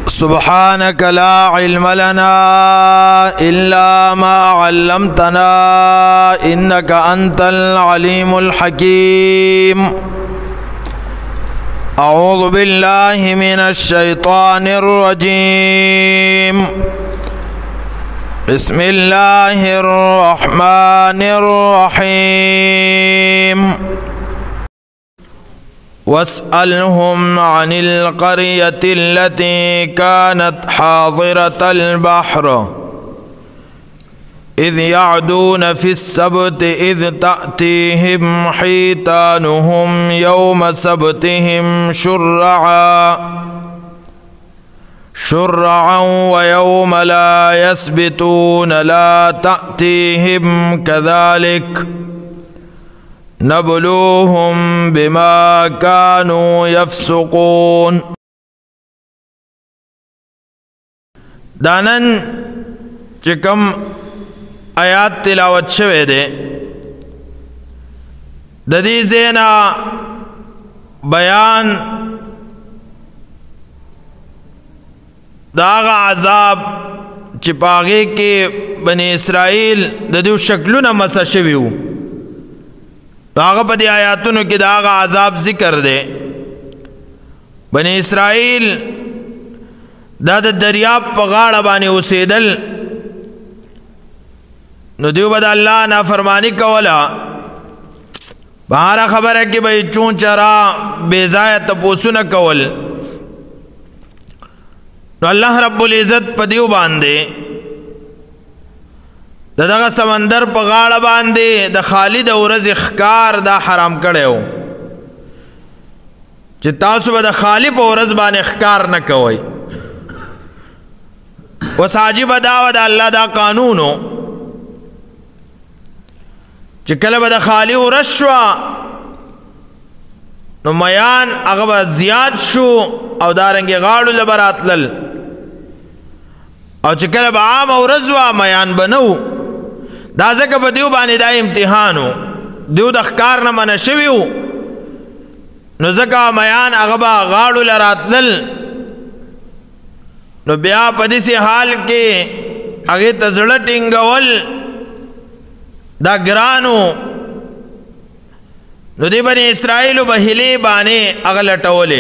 سبحانك لا علم لنا إلا ما علمتنا إنك أنت العليم الحكيم. أعوذ بالله من الشيطان الرجيم. بسم الله الرحمن الرحيم. واسألهم عن القرية التي كانت حاضرة البحر إذ يعدون في السبت إذ تأتيهم حيتانهم يوم سبتهم شرعا ويوم لا يسبتون لا تأتيهم كذلك نبلوهم بما كانوا يفسقون. دانن چکم آیات تلاوت شوه دے ددی زینا بیان داغ عذاب چپاگے کے بنی اسرائیل ددیو شکلونا مسا شویو داغ پا دی آیاتونو کی داغ عذاب ذکر دے. بنی اسرائیل دا دریاب پا غاڑ بانی اسیدل نو دیو بدا اللہ نافرمانی کولا بہارا خبر ہے کہ بھئی چون چرا بیزای تپوسو نہ کول نو اللہ رب العزت پا دیو باندے دا دغا سمندر پا غاڑ باندے دا خالد ورز اخکار دا حرام کڑے ہو چی تاسو با دا خالی پا ورز بان اخکار نکوئی و ساجی بداو دا اللہ دا قانونو چی کل با دا خالی ورز شوا نو میان اغبا زیاد شو او دارنگی غاڑو لبرات لل او چی کل با عام ورز وا میان بنو دا زکا پا دیو بانی دا امتحانو دیو دا خکار نمانا شویو نو زکا میان اغبا غاڑو لراتلل نو بیا پا دیسی حال کے اگی تزڑٹنگول دا گرانو نو دی بنی اسرائیلو بہلی بانے اغلٹولے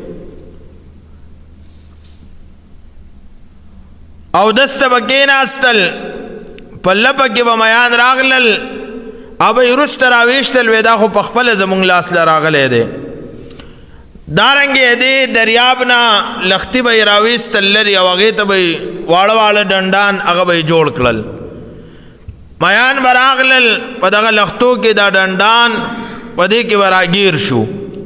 او دست بکین استل پلپا کی بمیان راغلل ابی رست راویشتل ویدا خو پخپل زمونگ لاس لراغلے دے دارنگی دے دریابنا لختی بی راویستل لری وغیت بی واڑ ڈنڈان اغا بی جوڑ کلل میان براغلل پا دغا لختو کی دا ڈنڈان پا دے کی براگیر شو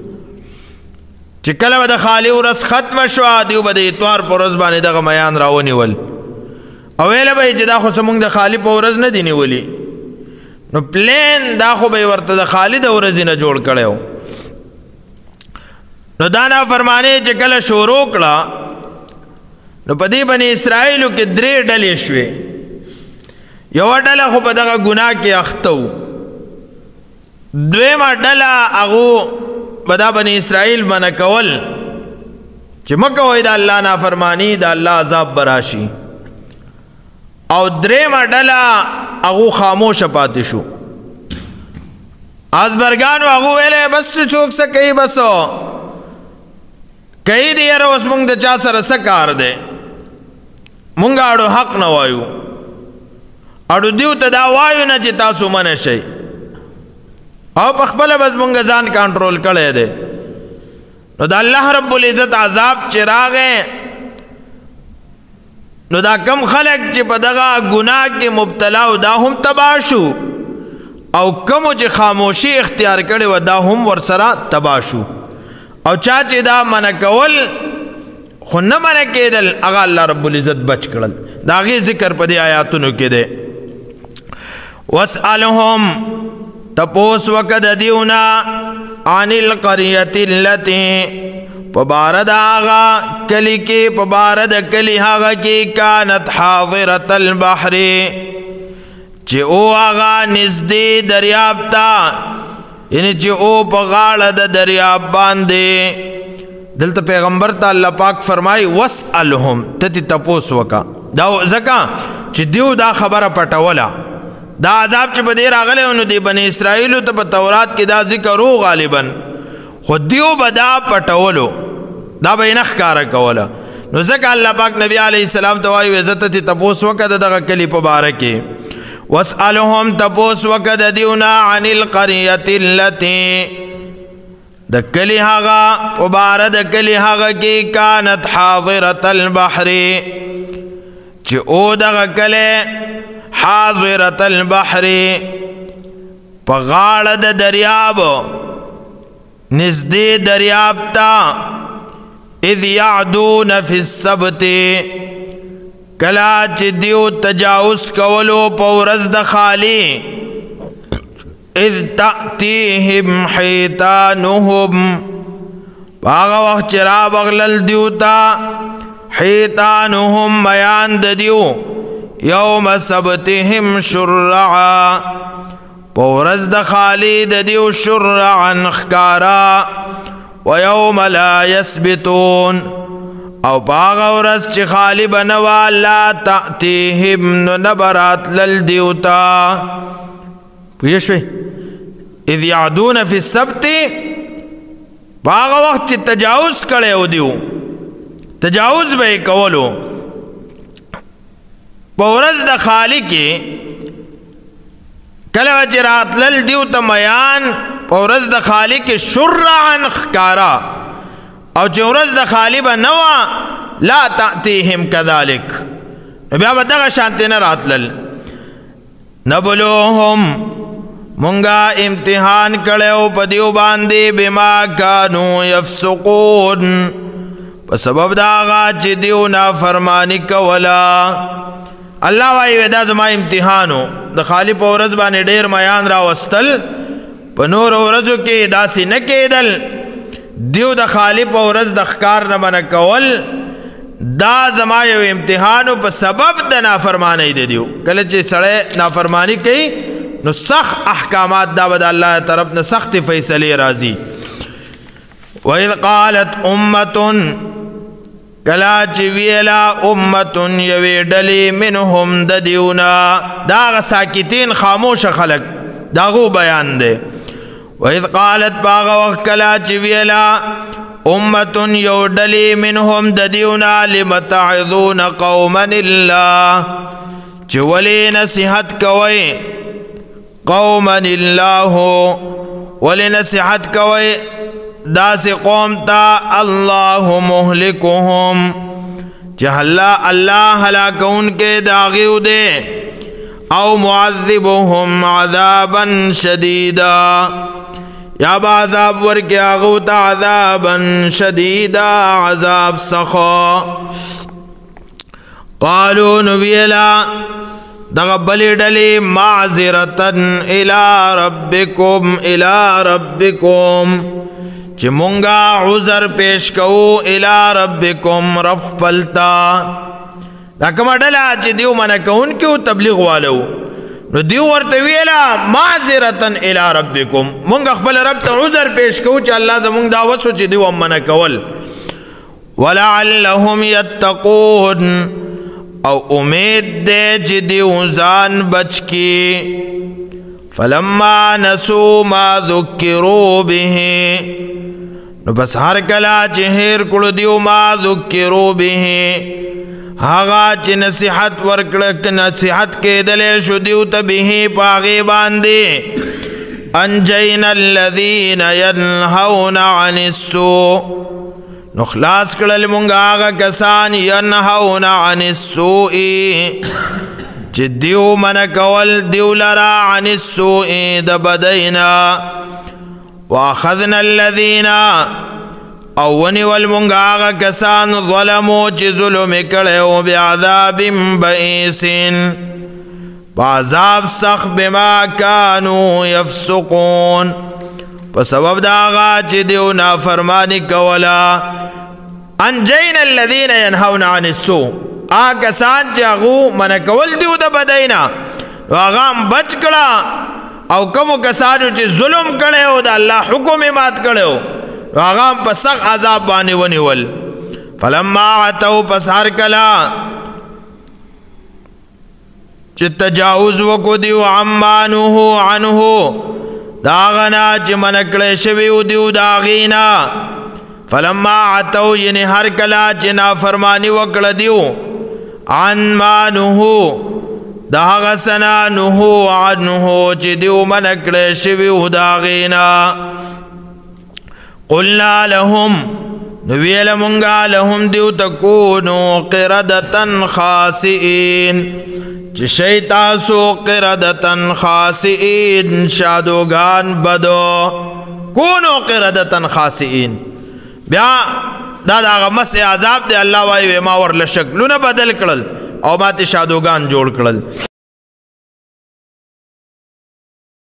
چکل با دا خالی ورس ختم شوا دیو با دا اتوار پا رزبانی دغا میان راونی ول اویل بای چی دا خو سمونگ دا خالی پا ورز ندینی ولی نو پلین دا خو بای ورطا دا خالی دا ورزی نا جوڑ کڑے ہو نو دانا فرمانے چکل شورو کڑا نو پا دی بنی اسرائیلو کی دری ڈلی شوی یو ڈلا خو پا دا گناہ کی اختو دویما ڈلا اغو بدا بنی اسرائیل بنا کول چی مکوئی دا اللہ نافرمانی دا اللہ عذاب براشی او دریم ڈلا اغو خاموش پاتی شو از برگانو اغو ویلے بس چوک سا کئی بسو کئی دیر اس مونگ دا چا سر سکار دے مونگا اڑو حق نوائیو اڑو دیو تدا وائیو نا چی تاسو منشی او پخبل بس مونگا زان کانٹرول کڑے دے نو دا اللہ رب العزت عذاب چراغیں نو دا کم خلق چی پا دغا گناہ کی مبتلاو دا ہم تباشو او کمو چی خاموشی اختیار کرے و دا ہم ورسرا تباشو او چاچی دا منکول خون نمنکی دل اگا اللہ رب العزت بچ کرل دا غی ذکر پا دی آیاتونو کی دے. واسألهم تپوس وقت دیونا عن القریت اللتی پبارد آغا کلی کی پبارد کلی آغا کی کانت حاضرت البحر چی او آغا نزدی دریاب تا یعنی چی او پغاڑ دا دریاب باندے دلته پیغمبر ته الله پاک فرمای واسألهم تتی تپوس وکا دا زکا چې دیو دا خبره پټوله دا عذاب چې بده راغله نو دی بنی اسرائیل ته په تورات کې دا ذکر او غالبا خو دیو بدا پټولو دا به نخ کار کوله نو ځکه الله پاک نبی علیه السلام ته وایي عزت ته تپوس وکړه دغه کلی په باره کې واسألهم تپوس وکړه دیونا عن القريه التي د کلی هغه په باره د کلی هغه کې كانت حاضره البحر چې او دغه کلی حاضره البحر په غاړه د دریاب نزدې دریاب ته اذ يعدون في السبت کلا چې دیو تجاوز کولو په ورځ د خالی اذ تأتيهم حيتانهم هغه وخت چې را بغلل دیو ته حيتانهم میان د دیو یوم سبتهم شرعا په ورځ د خالی د دیو شرعا ښکارا ويوم لا يثبتون او باغ ورځ چې خالی بنوا لا تأتيهم نبرات للديوتا پوښوي اذ يعدون في السبت باغ وخت چې تجاوز کړي دیو تجاوز به کولو په ورځ د خالی کې کله چې راتلل دیو ته میان ورځ د خالی کې شرعا خکارا او چې ورځ د خالی به نوا لا تأتيهم كذلك بیا به دغه شانتې نه راتلل نبلوهم مونږه امتحان کړو په دیو باندې بما كانوا يفسقون په سبب دا هغه چې دیو نافرمانی کولا الله وايي دا زما امتحانو د خالی په ورځ باندې ډېر میان راوستل په نور ورځو کې داسې نه کېدل دیو د خالی په ورځ د ښکار نه منع کول دا زما یو امتحانو په سبب د نافرمانی دی دیو کله چې سړی نافرمانی کوي نو سخت احکامات دا به د الله طرف نه سخت فیصلې راځي وَإِذْ قَالَتْ أُمَّةٌ کلا چې ویلا امه یوې ډلې منهم د دیونا دا هغه ساکتین خاموش خلق داغو بیان دی وَإِذْ قَالَتْ باغ وقت کلا چې ویلا امه یو ډلې منهم د دیونا لم تعظون قوما الله چې ولې نصیحت کوي قوما الله ولې نصیحت کوي داس قوم تا الله مهلكهم جهلا الله هلاكون کے داغیو دے او معذبهم عذابا شدیدا یا با عذاب ورکی آغوت عذابا شدیدا عذاب سخا قالوا نبیلا دغبلی ڈلی معذرتن الى ربکم چې مونږه عذر پیش کوو الی ربکم رب پلتا دا کومه ډله چې دیو منع کوونکي تبلیغ والو نو دیو ورته ویلا معذرتن الی ربکم مونږ خپل رب ته عذر پیش کوو چې الله زمونږ دا وسو چې دیو منع کول ولعلهم یتقون او امید دې چې دیو ځان بچ کی فلما نسوا ما ذکروا به نو بس هر کلا چې هیر کړو دیو ما ذکروا به هغه چې نصیحت ورکړه نصیحت کېدلې شو دیو ته به پاغي باندې انجینا الذین ينهون عن السوء نو خلاص کړل مونږ هغه کسان ينهون عن السوء چې دیو منع کول دیو لرا عن السوء د بدینا واخذنا الذين اونی والمنگا کسان ظلمو چی ظلم کڑیو بعذاب بئیس بعذاب سخ بما کانو یفسقون پسبب داغا چی دیو نافرمانی کولا انجین الذین ینہون عن السوء کسان چی اغو من کول دیو دا بدینا واغام بچ کڑا او کمو کسانو چې ظلم کړو د الله حکم مات کړو هغه په سخت عذاب باندې ونیول فلما عتوا پس هر کلا چې تجاوز وکړو دیو عما نهوا عنه دا غنا چې منکړې شوی دیو دا غینا فلما عتوا یعنی هر کلا چې نافرمانی وکړه دیو عن ما نهوا دا هغه سنا نهوا عنه چې دیو منکړې شوی دا غینا قلنا لهم نویل منگا لهم دیو تکونو قردتن خاسئین چه شیطاسو قردتن خاسئین شادوگان بدو کونو قردتن خاسئین بیا دا دا مس عذاب دی اللہ وائی وی ما ورل شکلون بدل کرل او ماتی شادوگان جوڑ کرل